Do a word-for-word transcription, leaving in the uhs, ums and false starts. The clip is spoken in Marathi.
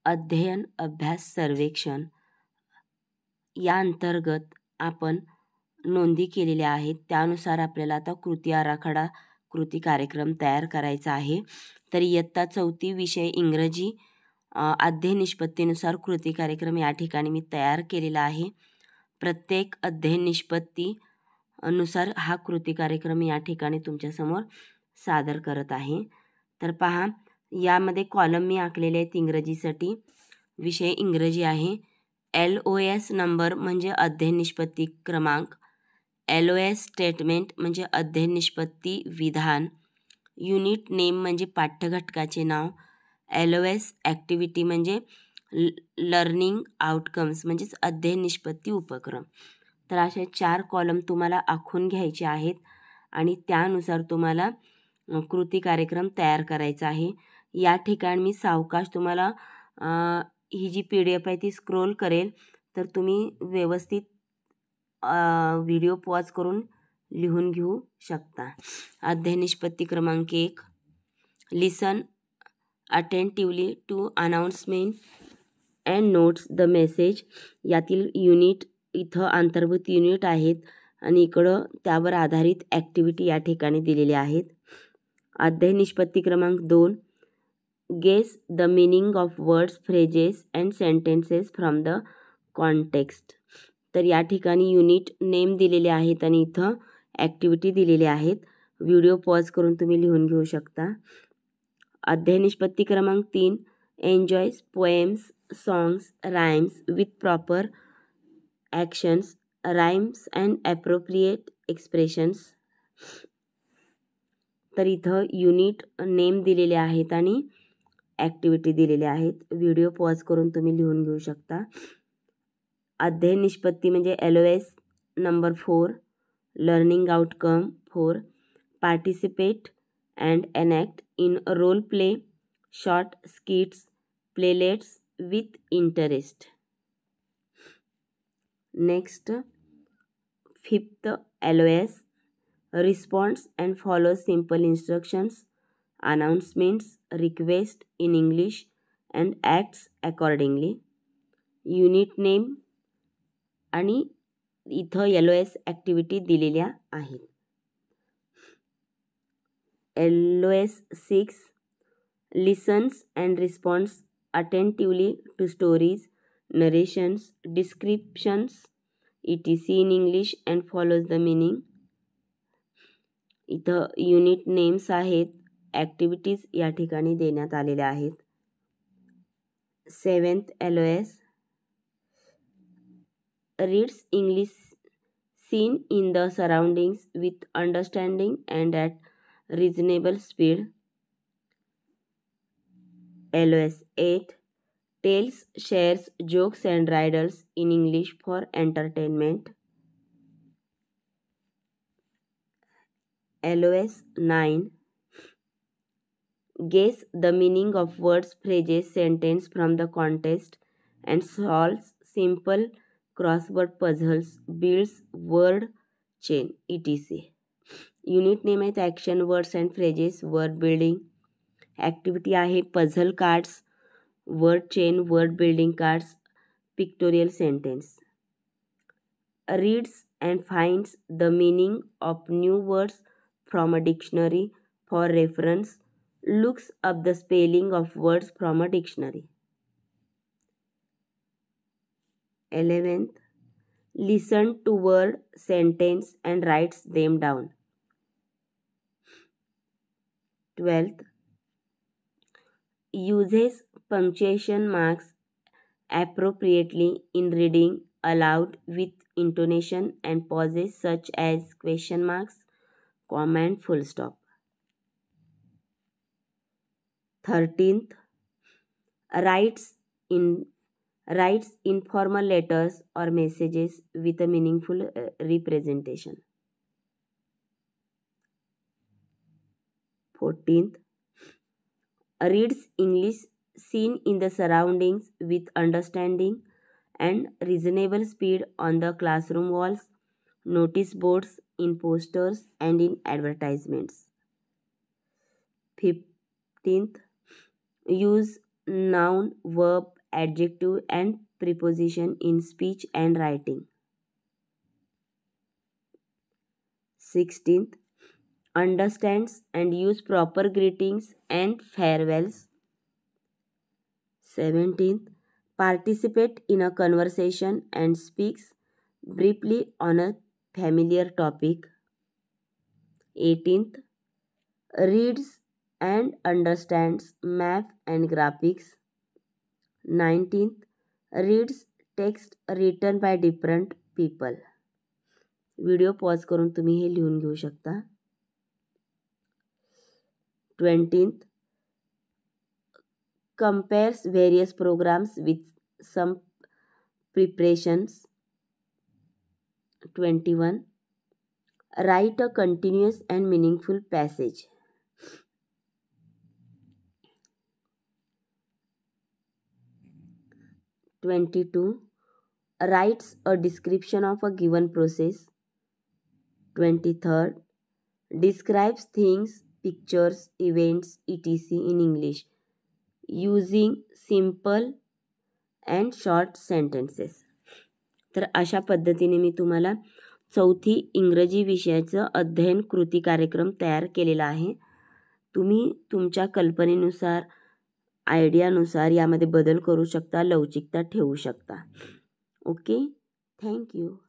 अध्ययन अभ्यास सर्वेक्षण या अंतर्गत आपण नोंदी केलेल्या आहेत. त्यानुसार आपल्याला आता कृती आराखडा कृती कार्यक्रम तयार करायचा आहे. तर इयत्ता चौथी विषय इंग्रजी अध्ययन निष्पत्तीनुसार कृती कार्यक्रम या ठिकाणी मी तयार केलेला आहे. प्रत्येक अध्ययन निष्पत्ती अनुसार हा कृती कार्यक्रम या ठिकाणी तुमच्यासमोर सादर करत आहे. तर पहा, यामध्ये कॉलम मी आखलेले आहेत. इंग्रजीसाठी विषय इंग्रजी आहे. एल ओ एस नंबर म्हणजे अध्ययन निष्पत्ती क्रमांक, एल ओ एस स्टेटमेंट म्हणजे अध्ययन निष्पत्ती विधान, युनिट नेम म्हणजे पाठ्यघटकाचे नाव, एल ओ एस ॲक्टिव्हिटी म्हणजे लर्निंग आउटकम्स म्हणजेच अध्ययन निष्पत्ती उपक्रम. तर असे चार कॉलम तुम्हाला आखून घ्यायचे आहेत आणि त्यानुसार तुम्हाला कृती कार्यक्रम तयार करायचा आहे. या ठिकाणी मी सावकाश तुम्हाला ही जी पी डी एफ आहे ती स्क्रोल करेल, तर तुम्ही व्यवस्थित व्हिडिओ पॉज करून लिहून घेऊ शकता. अध्ययन निष्पत्ती क्रमांक एक, listen attentively to announcement and notes the message. यातील युनिट इथं अंतर्भूत युनिट आहेत आणि इकडं त्यावर आधारित ॲक्टिव्हिटी या ठिकाणी दिलेल्या आहेत. अध्ययन निष्पत्ती क्रमांक दोन, guess the meaning of words phrases and sentences from the context. तर या ठिकाणी युनिट नेम दिलेले आहेत आणि इथं ॲक्टिव्हिटी दिलेल्या आहेत. व्हिडिओ पॉज करून तुम्ही लिहून घेऊ शकता. अध्ययन निष्पत्ती क्रमांक तीन, enjoys poems songs rhymes with proper actions rhymes and appropriate expressions. तर इथं युनिट नेम दिलेले आहेत आणि ॲक्टिव्हिटी दिलेल्या आहेत. व्हिडिओ पॉज करून तुम्ही लिहून घेऊ शकता. अध्ययन निष्पत्ती म्हणजे L O S number four, learning outcome four, participate and enact in role play short skits playlets with interest. Next fifth L O S, response and follow simple instructions announcements request in English and acts accordingly. Unit name आणि इथं एल ओ एस ॲक्टिव्हिटी दिलेल्या आहेत. L O S six, listens and response attentively to stories narrations descriptions E T C in English and follows the meaning. इथं युनिट नेम्स आहेत, ॲक्टिव्हिटीज या ठिकाणी देण्यात आलेल्या आहेत. Seventh L O S, reads English scene in the surroundings with understanding and at reasonable speed. L O S eight, tells, shares jokes and riddles in English for entertainment. L O S nine, guess the meaning of words, phrases, sentence from the context and solves simple crossword puzzles builds word chain E T C. Unit name आहेत action words and phrases word building. Activity आहे puzzle cards word chain word building cards pictorial sentence. Reads and finds the meaning of new words from a dictionary for reference looks up the spelling of words from a dictionary. eleventh, listen to word sentence and writes them down. twelfth, uses punctuation marks appropriately in reading aloud with intonation and pauses such as question marks, comma and full stop. thirteenth, writes in writes informal letters or messages with a meaningful uh, representation. fourteenth, reads English seen in the surroundings with understanding and reasonable speed on the classroom walls, notice boards, in posters and in advertisements. fifteenth, use noun, verb, adjective and preposition in speech and writing. sixteenth. Understands and use proper greetings and farewells. seventeenth. Participate in a conversation and speaks briefly on a familiar topic. eighteenth. Reads and understands math and graphics. nineteenth. Reads text written by different people. Video pause करून तुम्ही हे लिहून घेऊ शकता. twentieth. Compares various programs with some preparations. twenty-one. Write a continuous and meaningful passage. twenty-two. Writes a description of a given process. twenty-third. Describes things, pictures, events, et cetera in English using simple and short sentences. तर अशा पद्धतीने मी तुम्हाला चौथी इंग्रजी विषयाचं अध्ययन कृती कार्यक्रम तयार केलेला आहे. तुम्ही तुमच्या कल्पनेनुसार, आयडियानुसार यामध्ये बदल करू शकता, लवचिकता ठेवू शकता. Okay, thank you.